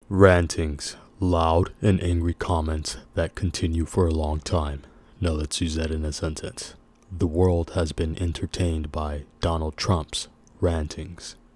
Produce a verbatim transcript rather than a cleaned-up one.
Rantings. Loud and angry comments that continue for a long time. Now let's use that in a sentence. The world has been entertained by Donald Trump's rantings.